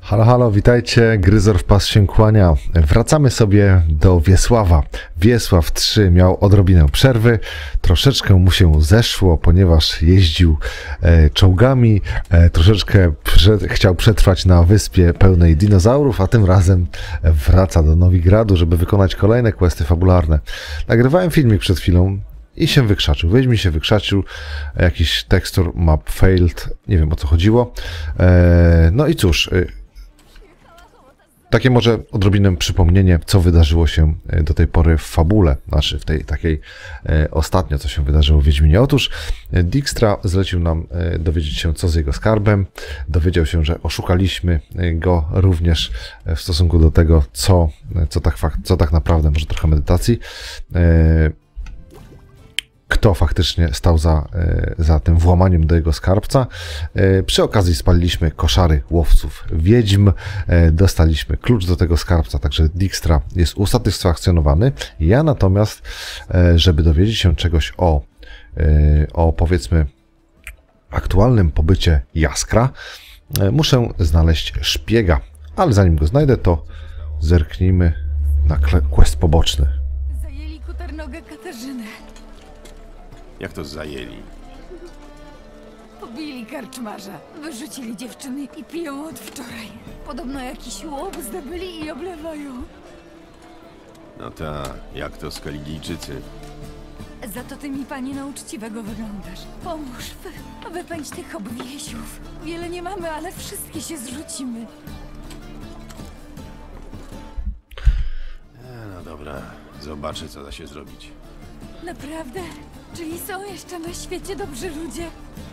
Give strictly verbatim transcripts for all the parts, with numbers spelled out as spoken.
Halo, halo, witajcie, Gryzor w pas się kłania. Wracamy sobie do Wiesława. Wiesław trzy miał odrobinę przerwy, troszeczkę mu się zeszło, ponieważ jeździł e, czołgami, e, troszeczkę prze, chciał przetrwać na wyspie pełnej dinozaurów, a tym razem wraca do Nowigradu, żeby wykonać kolejne questy fabularne. Nagrywałem filmik przed chwilą i się wykrzaczył. Weź mi się wykrzaczył, jakiś tekstur map failed, nie wiem o co chodziło. E, no i cóż, takie może odrobinę przypomnienie, co wydarzyło się do tej pory w fabule, znaczy w tej takiej e, ostatnio, co się wydarzyło w Wiedźminie. Otóż Dijkstra zlecił nam e, dowiedzieć się, co z jego skarbem. Dowiedział się, że oszukaliśmy go również w stosunku do tego, co, co, tak, co tak naprawdę, może trochę medytacji, e, kto faktycznie stał za, za tym włamaniem do jego skarbca. Przy okazji spaliliśmy koszary łowców wiedźm, dostaliśmy klucz do tego skarbca, także Dijkstra jest usatysfakcjonowany. Ja natomiast, żeby dowiedzieć się czegoś o, o powiedzmy aktualnym pobycie Jaskra, muszę znaleźć szpiega, ale zanim go znajdę, to zerknijmy na quest poboczny. Zajęli Kuternogę Katarzynę. Jak to zajęli? Pobili karczmarza, wyrzucili dziewczyny i piją od wczoraj. Podobno jakiś łop zdobyli i oblewają. No tak, jak to Skelligijczycy? Za to ty mi, pani, na uczciwego wyglądasz. Pomóż, wy, wypędź tych obwiesiów. Wiele nie mamy, ale wszystkie się zrzucimy. E, no dobra, zobaczę, co da się zrobić. Naprawdę? Czyli są jeszcze na świecie dobrzy ludzie?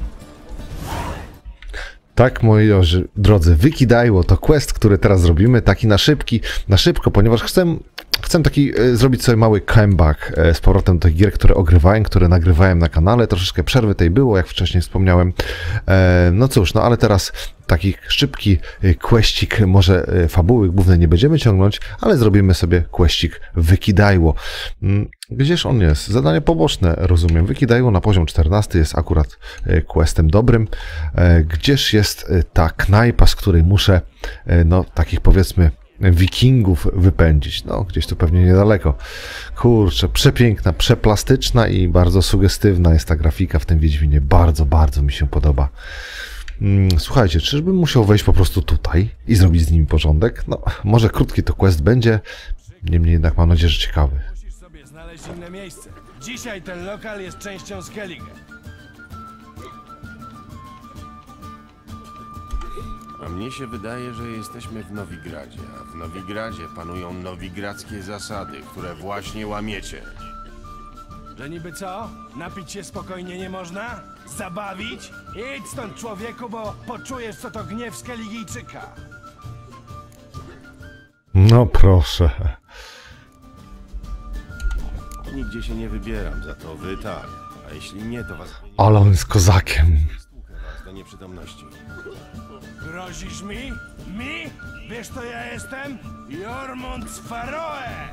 Tak, moi drodzy, Wikidajło to quest, który teraz zrobimy, taki na szybki, na szybko, ponieważ chcę, chcę taki e, zrobić sobie mały comeback e, z powrotem do tych gier, które ogrywałem, które nagrywałem na kanale. Troszeczkę przerwy tej było, jak wcześniej wspomniałem. E, no cóż, no ale teraz taki szybki questik, może e, fabuły główne nie będziemy ciągnąć, ale zrobimy sobie questik Wikidajło. Gdzież on jest? Zadanie poboczne, rozumiem. Wikidajło na poziom czternasty jest akurat questem dobrym. Gdzież jest ta knajpa, z której muszę, no, takich powiedzmy wikingów wypędzić? No, gdzieś tu pewnie niedaleko. Kurczę, przepiękna, przeplastyczna i bardzo sugestywna jest ta grafika w tym Wiedźminie. Bardzo, bardzo mi się podoba. Słuchajcie, czyżbym musiał wejść po prostu tutaj i zrobić z nimi porządek? No, może krótki to quest będzie, niemniej jednak mam nadzieję, że ciekawy. Znaleźć inne miejsce. Dzisiaj ten lokal jest częścią Skellige. A mnie się wydaje, że jesteśmy w Nowigradzie, a w Nowigradzie panują nowigradzkie zasady, które właśnie łamiecie. Że niby co? Napić się spokojnie nie można? Zabawić? Idź stąd, człowieku, bo poczujesz, co to gniew Skelligijczyka. No proszę. Nigdzie się nie wybieram, za to wy tak. A jeśli nie, to was... Ale on jest kozakiem. Stłukę was do nieprzytomności. Grozisz mi? Mi? Wiesz, to ja jestem? Jormund z Faroe!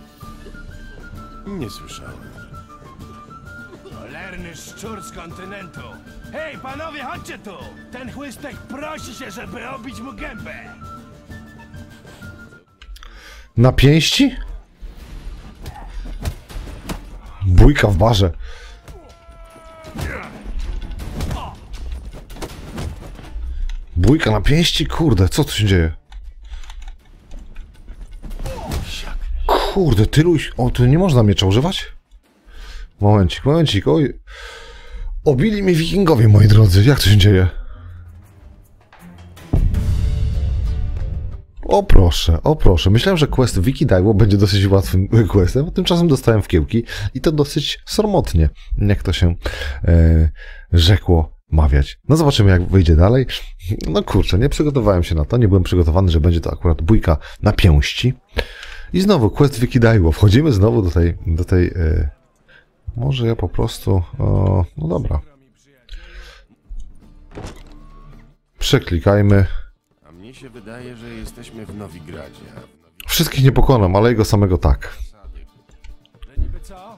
Nie słyszałem. Cholerny szczur z kontynentu. Hej, panowie, chodźcie tu! Ten chłystek prosi się, żeby obić mu gębę. Na pięści? Bójka w barze. Bójka na pięści? Kurde, co tu się dzieje? Kurde, tylu... O, tu nie można miecza używać? Momencik, momencik, oj. Obili mnie wikingowie, moi drodzy. Jak to się dzieje? O proszę, o proszę. Myślałem, że quest Wikidajło będzie dosyć łatwym questem, a tymczasem dostałem w kiełki i to dosyć sromotnie, jak to się e, rzekło mawiać. No zobaczymy, jak wyjdzie dalej. No kurczę, nie przygotowałem się na to, nie byłem przygotowany, że będzie to akurat bójka na pięści. I znowu quest Wikidajło. Wchodzimy znowu do tej... Do tej e, może ja po prostu... O, no dobra. Przeklikajmy. Mnie się wydaje, że jesteśmy w Nowigradzie. A w Nowi... Wszystkich nie pokonam, ale jego samego tak. Że niby co?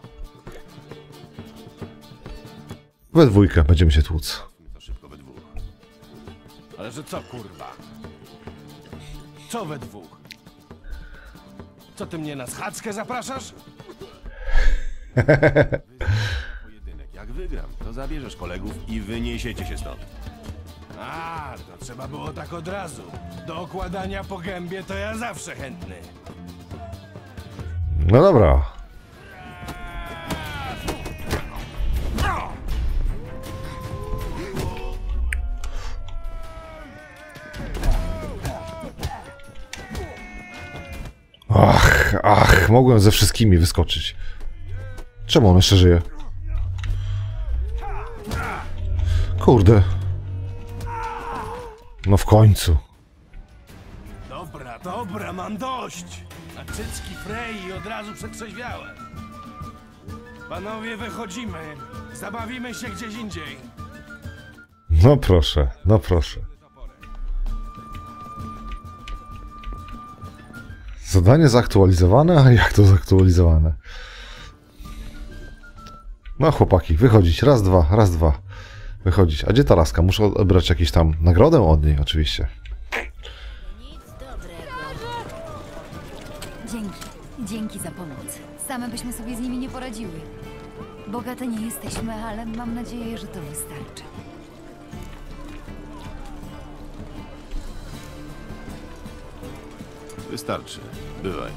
We dwójkę będziemy się tłuc. To szybko we dwóch. Ale że co, kurwa? Co we dwóch? Co ty mnie na schadzkę zapraszasz? Pojedynek. Jak wygram, to zabierzesz kolegów i wyniesiecie się stąd. A, to trzeba było tak od razu. Do okładania po gębie to ja zawsze chętny. No dobra. Ach, ach, mogłem ze wszystkimi wyskoczyć. Czemu on jeszcze żyje? Kurde. No w końcu. Dobra, dobra, mam dość. A cycki Frey i od razu przetrzeźwiałem. Panowie, wychodzimy. Zabawimy się gdzieś indziej. No proszę, no proszę. Zadanie zaktualizowane? A jak to zaktualizowane? No chłopaki, wychodzić. Raz, dwa, raz, dwa. Wychodzić. A gdzie ta laska? Muszę odebrać jakąś tam nagrodę od niej, oczywiście. Dzięki. Dzięki za pomoc. Same byśmy sobie z nimi nie poradziły. Bogate nie jesteśmy, ale mam nadzieję, że to wystarczy. Wystarczy. Bywaj.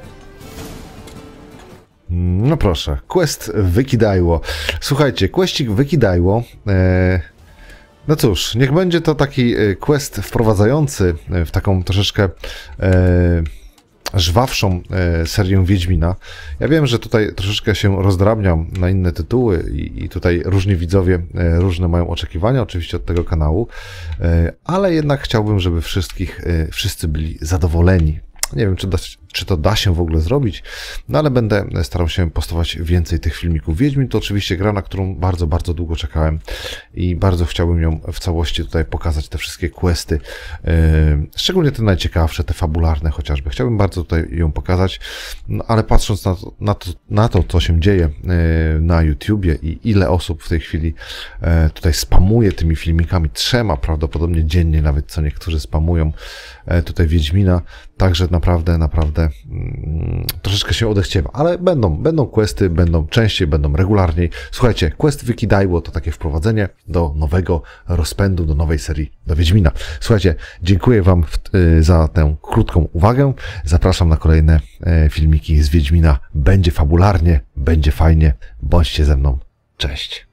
No proszę, quest Wykidajło. Słuchajcie, questik Wykidajło. E, no cóż, niech będzie to taki quest wprowadzający w taką troszeczkę e, żwawszą e, serię Wiedźmina. Ja wiem, że tutaj troszeczkę się rozdrabniam na inne tytuły i, i tutaj różni widzowie e, różne mają oczekiwania oczywiście od tego kanału, e, ale jednak chciałbym, żeby wszystkich, e, wszyscy byli zadowoleni. Nie wiem, czy, da, czy to da się w ogóle zrobić, no ale będę starał się postować więcej tych filmików. Wiedźmin to oczywiście gra, na którą bardzo, bardzo długo czekałem i bardzo chciałbym ją w całości tutaj pokazać, te wszystkie questy, yy, szczególnie te najciekawsze, te fabularne chociażby. Chciałbym bardzo tutaj ją pokazać, no ale patrząc na to, na to, na to co się dzieje yy, na YouTubie i ile osób w tej chwili yy, tutaj spamuje tymi filmikami, trzema prawdopodobnie dziennie nawet, co niektórzy spamują yy, tutaj Wiedźmina, także naprawdę, naprawdę mm, troszeczkę się odechciewa, ale będą, będą questy, będą częściej, będą regularniej. Słuchajcie, quest Wykidajło to takie wprowadzenie do nowego rozpędu, do nowej serii, do Wiedźmina. Słuchajcie, dziękuję wam w, y, za tę krótką uwagę. Zapraszam na kolejne y, filmiki z Wiedźmina. Będzie fabularnie, będzie fajnie. Bądźcie ze mną. Cześć.